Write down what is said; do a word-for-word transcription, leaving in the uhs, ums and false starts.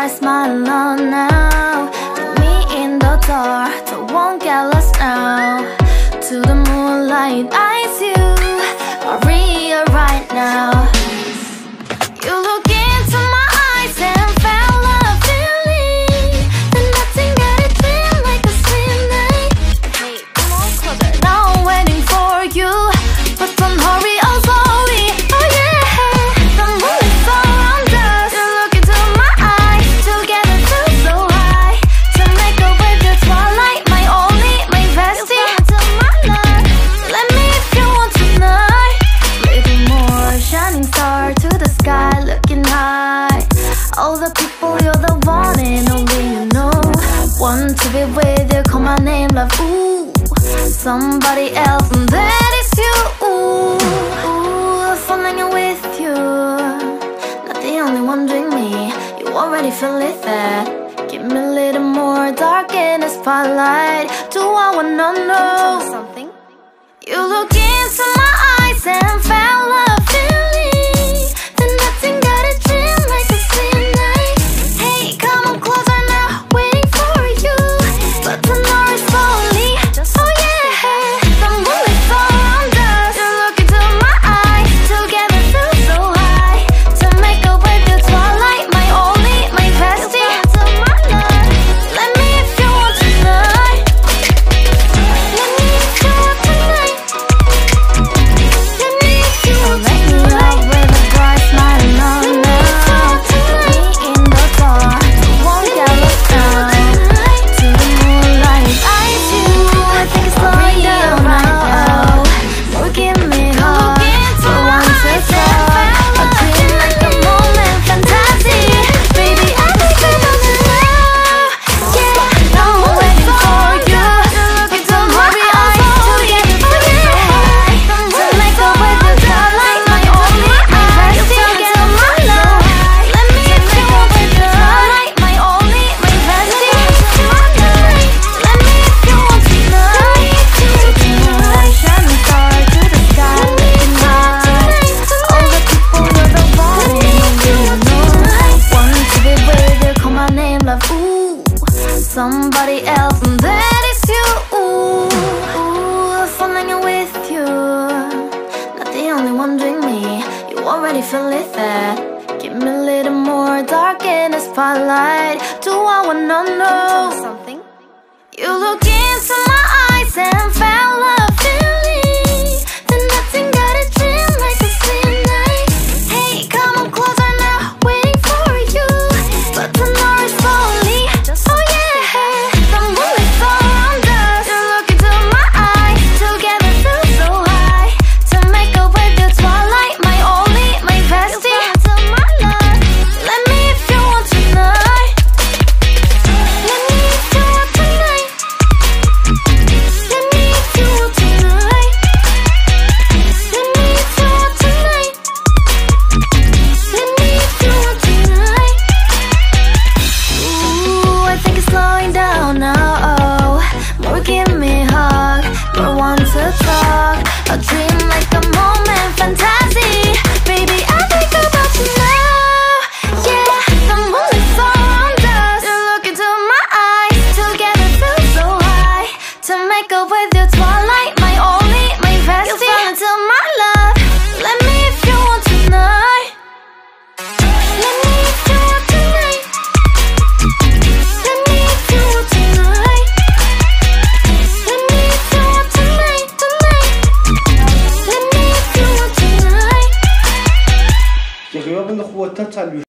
bright smile on now. Put me in the dark, so won't get lost now. To the moonlight, eyes you are real right now. You look into my eyes and felt a feeling that nothing got it feel like a slim night. Hey, come on closer. Now I'm waiting for you, but don't hurry, oh slowly. Oh yeah, the moon is around us. You look into my eyes, together feel so high. To make a way the twilight, my only, my bestie. To my love, let me if you want tonight. Little more shining star to the sky, looking high. All the people, you're the one and only you know. Want to be with you, call my name, love, ooh. Somebody else, and that is you, ooh. Ooh, falling in with you. Not the only one doing me, you already feel it there. Give me a little more dark in the spotlight. Do I wanna know something? You look into my eyes and felt a feeling that nothing got a dream like a slim night. Hey, come on closer now, waiting for you, but the door is slowly. Oh yeah, the moon is around us. You look into my eyes, together feel so high. To make a way through twilight, my only, my bestie. To my love, let me if you want tonight. Let me if you want tonight. Let me if you want tonight. Make me love with a bright smile on now. Me in the dark, won't get lost now. To the moonlight, eyes you, I think it's slowing down now. More give me heart, for once it's all a dream like a moment, fantasy. Baby, I think about you now. Yeah, I'm waiting for you. Look into my eyes, together feel so high. To make a way through the light, my only, my bestie. Together my love, let me if you want to tonight. My only, my bestie. Let me if you want tonight. To the moonlight, shining star to the sky, looking high. All the people, you're the one and only you know. Want to be with you, call my name, love, ooh. Somebody else, and that is you, ooh. Ooh, falling in with you. Not the only one doing me, you already feel it there. Give me a little more dark in the spotlight. Do I wanna know something? You look into my eyes and felt a feeling that nothing got a dream like a slim night. Hey, come on closer now, waiting for you, but the door is slowly. Oh yeah, the moon is around us. You look into my eyes, together feel so high. To make a way through twilight, my only, my bestie. To my love, let me if you want tonight. Let me if you want tonight. Let me if you want tonight. Let me if you want tonight. Let me if you want tonight. Ooh, I think it's slowing down now. Oh, more give me hug, more want to talk. A dream like a moment, fantasy. Baby, I think about you now. Yeah, the moon is around us. You look into my eyes, together feel so high. To make a way through twilight, my only, my bestie. You fell into my love. Let me if you want tonight. Let me if you want tonight. Let me if you want tonight. Let me if you want tonight, tonight. Let me if you want tonight. که خیابون خودت تا